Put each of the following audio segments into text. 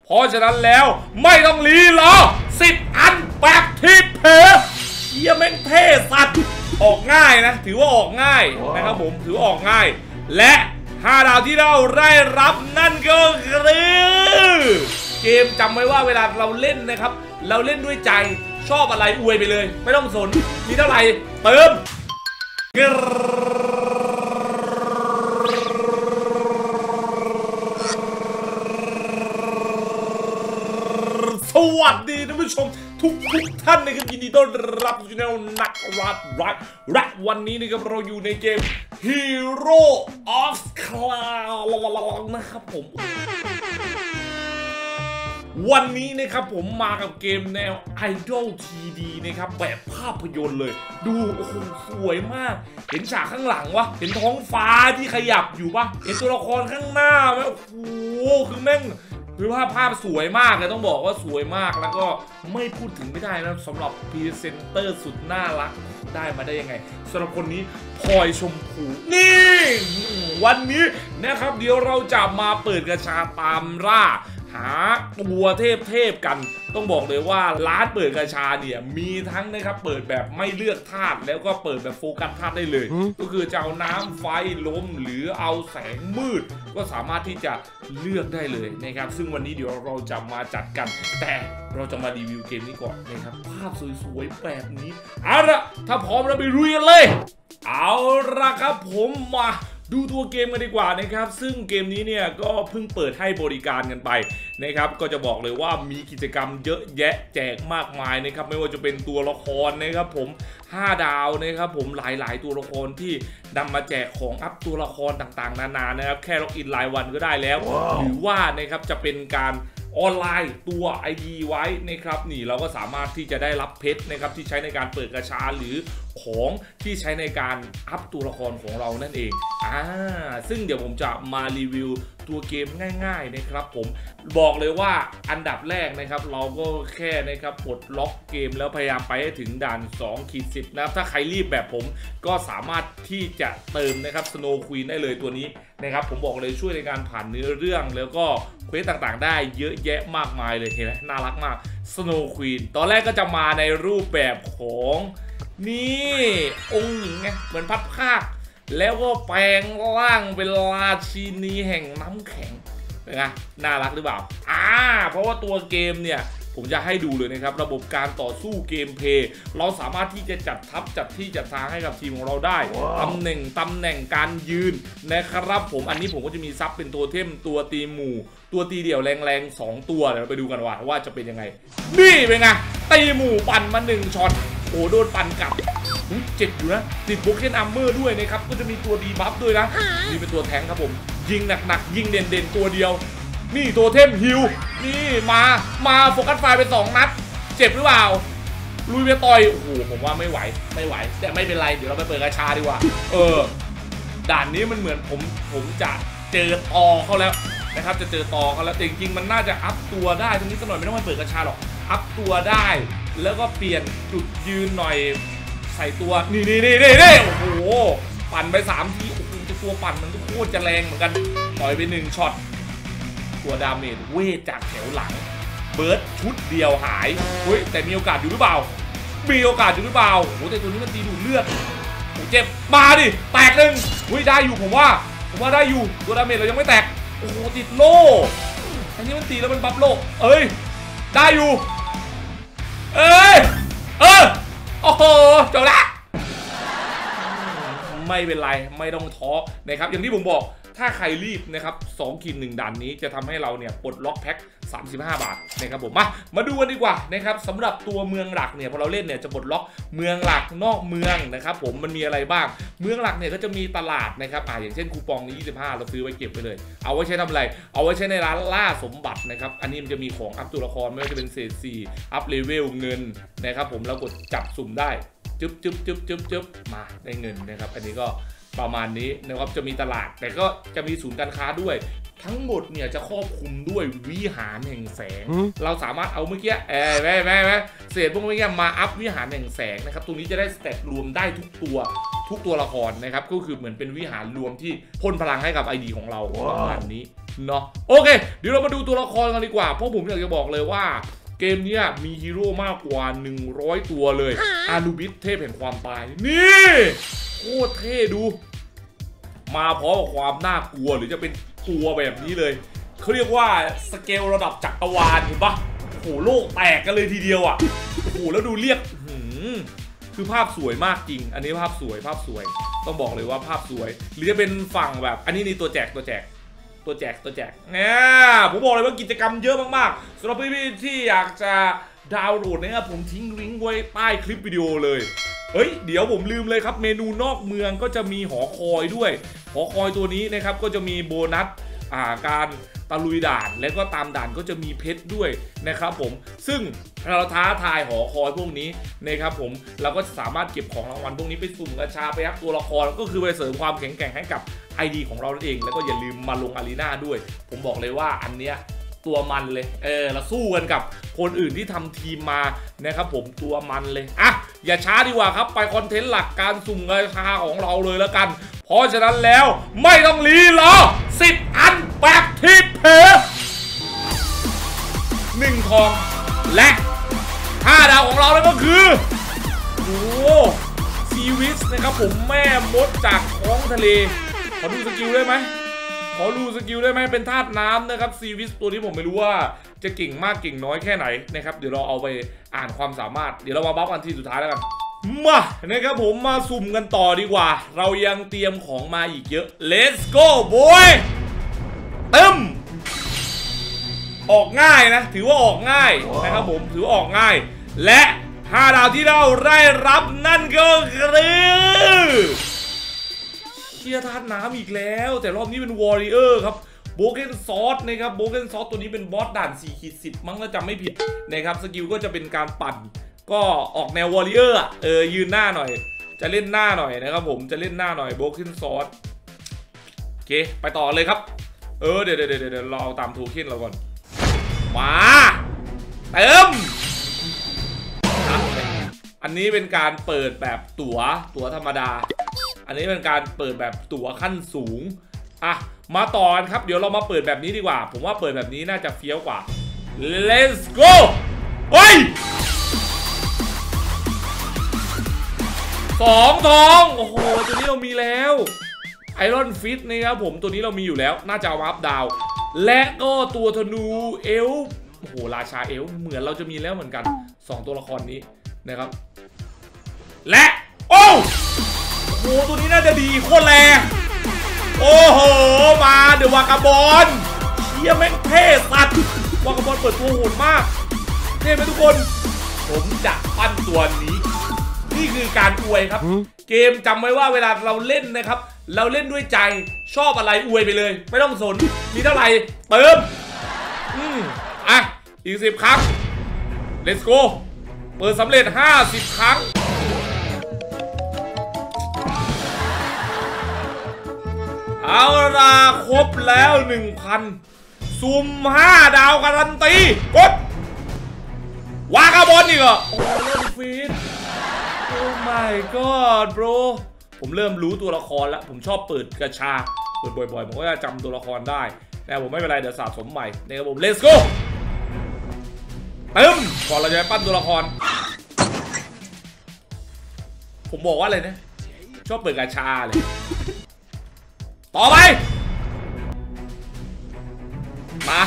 เพราะฉะนั้นแล้วไม่ต้องรีรอ10 อันแบบที่เพจเชี่ยแม่งเท่สัตว์ออกง่ายนะถือว่าออกง่ายนะครับผมถือออกง่ายและ5 ดาวที่เราได้รับนั่นก็คือเกมจำไว้ว่าเวลาเราเล่นนะครับเราเล่นด้วยใจชอบอะไรอวยไปเลยไม่ต้องสนมีเท่าไหร่เติมสวัสดีท่านผู้ชมทุกท่านนะครับยินดีต้อนรับสู่ช่องนักรัดและวันนี้นะครับเราอยู่ในเกม Hero of Cloud นะครับผมวันนี้นะครับผมมากับเกมแนว Idol 3D นะครับแบบภาพยนตร์เลยดูโอ้โหสวยมากเห็นฉากข้างหลังวะเห็นท้องฟ้าที่ขยับอยู่ปะเห็นตัวละครข้างหน้าไหมโอ้โหคือแม่งคือภาพสวยมากเลยต้องบอกว่าสวยมากแล้วก็ไม่พูดถึงไม่ได้นะสำหรับพรีเซนเตอร์สุดน่ารักได้มาได้ยังไงสำหรับคนนี้พลอยชมพูนี่วันนี้นะครับเดี๋ยวเราจะมาเปิดกระชาตามล่าหาตัวเทพกันต้องบอกเลยว่าร้านเปิดกระชาเนี่ยมีทั้งนะครับเปิดแบบไม่เลือกธาตุแล้วก็เปิดแบบโฟกัสธาตุได้เลยก็คือจะเอาน้ำไฟลมหรือเอาแสงมืดก็สามารถที่จะเลือกได้เลยนะครับซึ่งวันนี้เดี๋ยวเราจะมาจัดกันแต่เราจะมารีวิวเกมนี้ก่อนนะครับภาพสวยๆแบบนี้เอาละถ้าพร้อมเราไปลุยกันเลยเอาละครับผมมาดูตัวเกมกันดีกว่านะครับซึ่งเกมนี้เนี่ยก็เพิ่งเปิดให้บริการกันไปนะครับก็จะบอกเลยว่ามีกิจกรรมเยอะแยะแจกมากมายนะครับไม่ว่าจะเป็นตัวละครนะครับผม5 ดาวนะครับผมหลายตัวละครที่นำมาแจกของอัพตัวละครต่างๆนานานะครับแค่ล็อกอินรายวันก็ได้แล้ว หรือว่านะครับจะเป็นการออนไลน์ตัว ID ไว้นะครับนี่เราก็สามารถที่จะได้รับเพชรนะครับที่ใช้ในการเปิดกระชาหรือของที่ใช้ในการอัพตัวละครของเรานั่นเองซึ่งเดี๋ยวผมจะมารีวิวตัวเกมง่ายๆนะครับผมบอกเลยว่าอันดับแรกนะครับเราก็แค่นะครับปลดล็อกเกมแล้วพยายามไปให้ถึงด่าน2-10นะครับถ้าใครรีบแบบผมก็สามารถที่จะเติมนะครับ Snow Queen ได้เลยตัวนี้นะครับผมบอกเลยช่วยในการผ่านเนื้อเรื่องแล้วก็เควสต่างๆได้เยอะแยะมากมายเลยเห็นไหมน่ารักมาก Snow Queen ตอนแรกก็จะมาในรูปแบบของนี่องค์หญิงไงเหมือนพัดภาคแล้วก็แปลงร่างเป็นราชินีแห่งน้ำแข็งเป็นไงน่ารักหรือเปล่าเพราะว่าตัวเกมเนี่ยผมจะให้ดูเลยนะครับระบบการต่อสู้เกมเพลย์เราสามารถที่จะจัดทัพจัดที่จัดทางให้กับทีมของเราได้ตำแหน่งการยืนนะครับผมอันนี้ผมก็จะมีซับเป็นตัวเทมตัวตีหมู่ตัวตีเดี่ยวแรงๆ2 ตัวเดี๋ยวเราไปดูกันว่าจะเป็นยังไงนี่เป็นไงตีหมู่ปั่นมา1 ช็อตโอ้โดนปั่นกลับเจ็บอยู่นะติดโบเคนอัมเมอร์ด้วยนะครับก็จะมีตัวดีบัฟด้วยนะนี่เป็นตัวแทงครับผมยิงหนักๆยิงเด่นๆตัวเดียวนี่ตัวเทมฮิลนี่มาโฟกัสไฟไป2 นัดเจ็บหรือเปล่าลุยไปต่อยโอ้โหผมว่าไม่ไหวแต่ไม่เป็นไรเดี๋ยวเราไปเปิดกระชาดีกว่าด่านนี้มันเหมือนผมจะเจอตอเขาแล้วนะครับจะเจอตอเขาแล้วแต่จริงๆมันน่าจะอัพตัวได้ตรงนี้สักหน่อยไม่ต้องไปเปิดกระชาหรอกอัพตัวได้แล้วก็เปลี่ยนจุดยืนหน่อยใส่ตัวนี่โอ้โหปั่นไป3 ทีโอ้โหตัวปั่นมันก็โคตรจะแรงเหมือนกันต่อยไป1 ช็อตตัวดาเมจเวทจากแถวหลังเบิร์ดชุดเดียวหายเฮ้ยแต่มีโอกาสอยู่หรือเปล่ามีโอกาสอยู่หรือเปล่าโอ้แต่ตัวนี้มันตีดูดเลือดโอ้เจ็บมาดิแตก1เฮ้ยได้อยู่ผมว่าได้อยู่ตัวดาเมจเรายังไม่แตกโอ้โหติดโล่อันนี้มันตีแล้วมันบัฟโล่ได้อยู่โอ้โหจบละไม่เป็นไรไม่ต้องท้อนะครับอย่างที่ผมบอกถ้าใครรีบนะครับ2-1 ด่านนี้จะทำให้เราเนี่ยปลดล็อกแพ็ค35 บาทนะครับผมมาดูกันดีกว่านะครับสำหรับตัวเมืองหลักเนี่ยพอเราเล่นเนี่ยจะปลดล็อกเมืองหลักนอกเมืองนะครับผมมันมีอะไรบ้างเมืองหลักเนี่ยก็จะมีตลาดนะครับอย่างเช่นคูปองนี้25เราซื้อไว้เก็บไปเลยเอาไว้ใช้ทำอะไรเอาไว้ใช้ในร้านล่าสมบัตินะครับอันนี้มันจะมีของอัพตัวละครไม่ว่าจะเป็นเศษ4อัพเลเวลเงินนะครับผมแล้วกดจับสุ่มได้จึ๊บมาได้เงินนะครับอันนี้ก็ประมาณนี้นะครับจะมีตลาดแต่ก็จะมีศูนย์การค้าด้วยทั้งหมดเนี่ยจะครอบคลุมด้วยวิหารแห่งแสงเราสามารถเอาเมื่อกี้เศษพวกเมื่อกี้มาอัพวิหารแห่งแสงนะครับตรงนี้จะได้สเตตรวมได้ทุกตัวละครนะครับก็คือเหมือนเป็นวิหารรวมที่พ่นพลังให้กับ ID ของเราประมาณนี้เนาะโอเคเดี๋ยวเรามาดูตัวละครกันดีกว่าเพราะผมอยากจะบอกเลยว่าเกมนี้มีฮีโร่มากกว่า100ตัวเลยอานูบิสเทพแห่งความตายนี่โคตรเท่ดูมาพร้อมกับความน่ากลัวหรือจะเป็นตัวแบบนี้เลยเขาเรียกว่าสเกลระดับจักรวาลเห็นปะโอ้โหโลกแตกกันเลยทีเดียวอ่ะโอ้โหแล้วดูเรียกคือภาพสวยมากจริงอันนี้ภาพสวยต้องบอกเลยว่าภาพสวยหรือจะเป็นฝั่งแบบอันนี้นี่ตัวแจกเนี่ยผมบอกเลยว่ากิจกรรมเยอะมากๆสำหรับพี่ๆที่อยากจะดาวน์โหลดนะครับผมทิ้งลิงก์ไว้ใต้คลิปวิดีโอเลยเฮ้ยเดี๋ยวผมลืมเลยครับเมนูนอกเมืองก็จะมีหอคอยด้วยหอคอยตัวนี้นะครับก็จะมีโบนัสการตะลุยด่านและก็ตามด่านก็จะมีเพชรด้วยนะครับผมซึ่งเราท้าทายหอคอยพวกนี้นะครับผมเราก็สามารถเก็บของรางวัลพวกนี้ไปสุ่มกระชาไปอัพตัวละครก็คือไปเสริมความแข็งแกร่งให้กับ ID ของเรานั่นเองแล้วก็อย่าลืมมาลงอารีนาด้วยผมบอกเลยว่าอันเนี้ยตัวมันเลยเราสู้กันกับคนอื่นที่ทำทีมมานะครับผมตัวมันเลยอ่ะอย่าช้าดีกว่าครับไปคอนเทนต์หลักการสุ่มกระชาของเราเลยแล้วกันเพราะฉะนั้นแล้วไม่ต้องรีรอ10 อันแบบที่เพจ1 ทองและ5 ดาวของเราแล้วก็คือโอ้ซีวิสนะครับผมแม่มดจากท้องทะเลขอดูสกิลได้ไหมเป็นธาตุน้ำนะครับซีวิสตัวนี้ผมไม่รู้ว่าจะเก่งมากเก่งน้อยแค่ไหนนะครับเดี๋ยวเราเอาไปอ่านความสามารถเดี๋ยวเรามาบัฟกันทีสุดท้ายแล้วกันมานะครับผมมาสุ่มกันต่อดีกว่าเรายังเตรียมของมาอีกเยอะ Let's go boy ตึ้มออกง่ายนะถือว่าออกง่ายนะครับผมถือว่าออกง่ายและ5 ดาวที่เราได้รับนั่นก็คือเชียร์ธาตุน้ำอีกแล้วแต่รอบนี้เป็นวอริเออร์ครับโบเกนซอสนะครับโบเกนซอสตัวนี้เป็นบอสด่าน4/10มั้งถ้าจำไม่ผิดนะครับสกิลก็จะเป็นการปั่นก็ออกแนววอริเออร์ยืนหน้าหน่อยจะเล่นหน้าหน่อยนะครับผมจะเล่นหน้าหน่อยโบเกนซอสโอเคไปต่อเลยครับเดี๋ยวเราเอาตามโทเค็นเราก่อนมาเติมอันนี้เป็นการเปิดแบบตั๋วธรรมดาอันนี้เป็นการเปิดแบบตั๋วขั้นสูงอ่ะมาต่อกันครับเดี๋ยวเรามาเปิดแบบนี้ดีกว่าผมว่าเปิดแบบนี้น่าจะเฟี้ยวกว่า Let's go เฮ้ย2 ทองโอ้โหตัวนี้เรามีแล้วไอรอนฟิตนะครับผมตัวนี้เรามีอยู่แล้วน่าจะเอามาอัพดาวและก็ตัวธนูเอลโอ้โหราชาเอลเหมือนเราจะมีแล้วเหมือนกัน2 ตัวละครนี้นะครับและโอ้โหตัวนี้น่าจะดีโคตรแรงโอ้โหมาเดี๋ยววากาบอลเชี่ยแม่งเท่สัตว์วากาบอลเปิดตัวโหดมากเท่ไหมทุกคนผมจะปั้นตัวนี้นี่คือการอวยครับเกมจำไว้ว่าเวลาเราเล่นนะครับเราเล่นด้วยใจชอบอะไรอวยไปเลยไม่ต้องสนมีเท่าไหร่เติมอ่ะอีก10 ครั้ง Let's go เปิดสำเร็จ50 ครั้งเอาล่ะครบแล้ว 1,000 ซุ่ม5 ดาวการันตีกดวากาบอลอีกเหรอโอ้เล่นฟีดโอ้ my god bro ผมเริ่มรู้ตัวละครแล้วผมชอบเปิดกระชาเปิดบ่อยๆผมก็จะจำตัวละครได้แต่ผมไม่เป็นไรเดี๋ยวสะสมใหม่นะครับผม Let's go เติมก่อนเราจะไปปั้นตัวละครผมบอกว่าอะไรนะชอบเปิดกระชาเลยต่อไปมา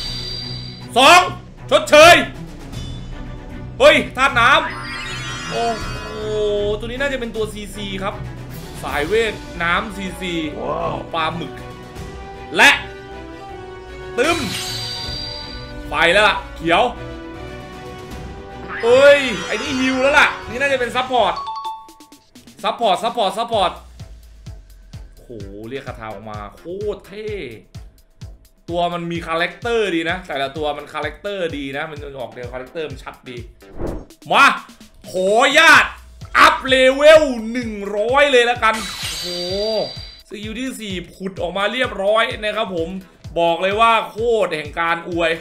2ชดเชยเฮ้ยธาตุน้ำโอ้โหตัวนี้น่าจะเป็นตัว CC ครับสายเวทน้ำ CC ปลาหมึกและตึมไปแล้วล่ะเขียวเฮ้ยไอ้นี่ฮิวแล้วล่ะนี่น่าจะเป็นซัพพอร์ตโหเรียกคาถาออกมาโคตรเท่ตัวมันมีคาแรคเตอร์ดีนะแต่ละตัวมันคาแรคเตอร์ดีนะมันออกแนวคาแรคเตอร์มันชัดดีมาขอญาตอัพเลเวล100เลยแล้วกันโอ้โหสกิลที่4ผุดออกมาเรียบร้อยนะครับผมบอกเลยว่าโคตรแห่งการอวย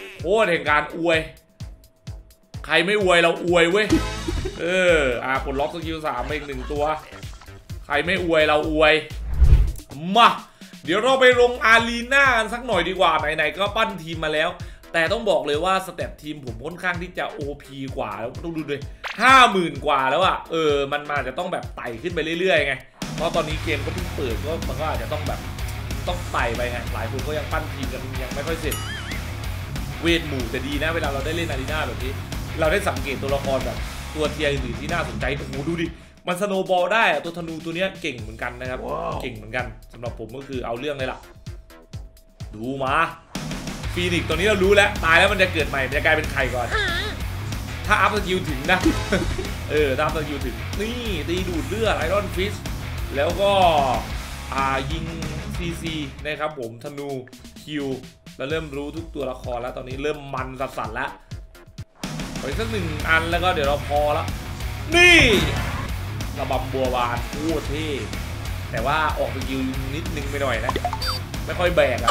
ใครไม่อวยเราอวยเว้ยปลดล็อกสกิล3อีก1 ตัวใครไม่อวยเราอวยมาเดี๋ยวเราไปลงอารีนากันสักหน่อยดีกว่าไหนๆก็ปั้นทีมมาแล้วแต่ต้องบอกเลยว่าสเต็ปทีมผมค่อนข้างที่จะ OP กว่าแล้วต้องดูเลย50,000 กว่าแล้วอะมันมาจะต้องแบบไต่ขึ้นไปเรื่อยๆไงเพราะตอนนี้เกมก็เพิ่งเปิดก็มันก็อาจจะต้องแบบต้องไต่ไปไงหลายคนก็ยังปั้นทีมกันยังไม่ค่อยเสร็จเวทหมู่แต่ดีนะเวลาเราได้เล่นอารีนาแบบนี้เราได้สังเกตตัวละครแบบตัวเทียร์อื่นที่น่าสนใจโอ้โหดูดิมันสโนว์บอลได้ตัวธนูตัวนี้เก่งเหมือนกันนะครับ เก่งเหมือนกันสำหรับผมก็คือเอาเรื่องเลยล่ะดูมาฟีนิกตัวนี้เรารู้แล้วตายแล้วมันจะเกิดใหม่มันจะกลายเป็นใครก่อนถ้าอัพสกิลถึงนะถ้าอัพสกิลถึงนี่ตีดูดเลือดไอรอนฟิชแล้วก็ยิงซีนะครับผมธนูคิวเราเริ่มรู้ทุกตัวละครแล้วตอนนี้เริ่มมันสัสๆแล้วไปสัก1 อันแล้วก็เดี๋ยวเราพอแล้วนี่ระบำบัวบานโอ้เท่แต่ว่าออกสกิลนิดนึงไปหน่อยนะไม่ค่อยแบก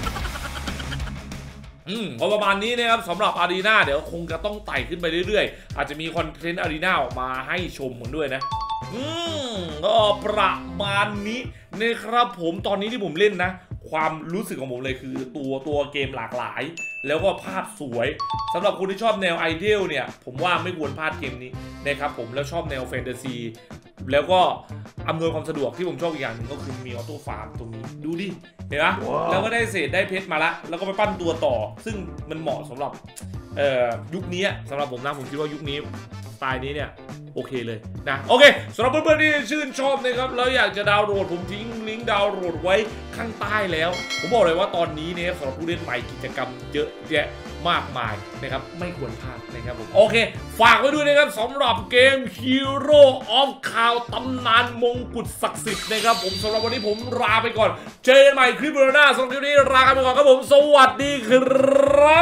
พอประมาณนี้นะครับสำหรับอารีนาเดี๋ยวคงจะต้องไต่ขึ้นไปเรื่อยๆอาจจะมีคอนเทนต์อารีนาออกมาให้ชมกันด้วยนะก็ประมาณนี้นะครับผมตอนนี้ที่ผมเล่นนะความรู้สึกของผมเลยคือตัวเกมหลากหลายแล้วก็ภาพสวยสำหรับคนที่ชอบแนวไอเดียลเนี่ยผมว่าไม่ควรพลาดเกมนี้นะครับผมแล้วชอบแนวแฟนตาซีแล้วก็อำนวยความสะดวกที่ผมชอบอีกอย่างหนึ่งก็คือมีออโต้ฟาร์มตรงนี้ดูดิเห็นไหม แล้วก็ได้เศษได้เพชรมาละแล้วก็ไปปั้นตัวต่อซึ่งมันเหมาะสำหรับยุคนี้สำหรับผมนะผมคิดว่ายุคนี้สไตล์นี้เนี่ยโอเคเลยนะโอเคสำหรับเพื่อนๆที่ชื่นชอบนะครับแล้วอยากจะดาวน์โหลดผมทิ้งลิงก์ดาวน์โหลดไว้ข้างใต้แล้วผมบอกเลยว่าตอนนี้เนี่ยสำหรับผู้เล่นใหม่กิจกรรมเยอะแยะมากมายนะครับไม่ควรพลาดนะครับผมโอเคฝากไว้ด้วยนะครับสำหรับเกม Hero of Cloud ตำนานมงกุฎศักดิ์สิทธิ์นะครับผมสำหรับวันนี้ผมลาไปก่อนเจอกันใหม่คลิปหน้าสำหรับคลิปนี้ลาไปก่อนครับผมสวัสดีครับ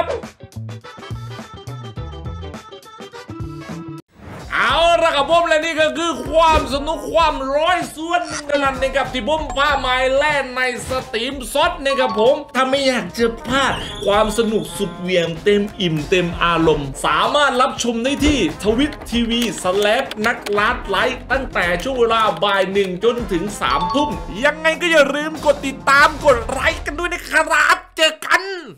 เอาละครับผมและนี่ก็คือความสนุกความ100%กันนะครับที่ผมพามาแล่นในสตรีมซดนะครับผมถ้าไม่อยากจะพลาดความสนุกสุดเหวี่ยงเต็มอิ่มเต็มอารมณ์สามารถรับชมได้ที่twitch.tv/NAKLASTLIKE ตั้งแต่ช่วงเวลาบ่าย1จนถึง3 ทุ่มยังไงก็อย่าลืมกดติดตามกดไลค์กันด้วยนะครับเจอกัน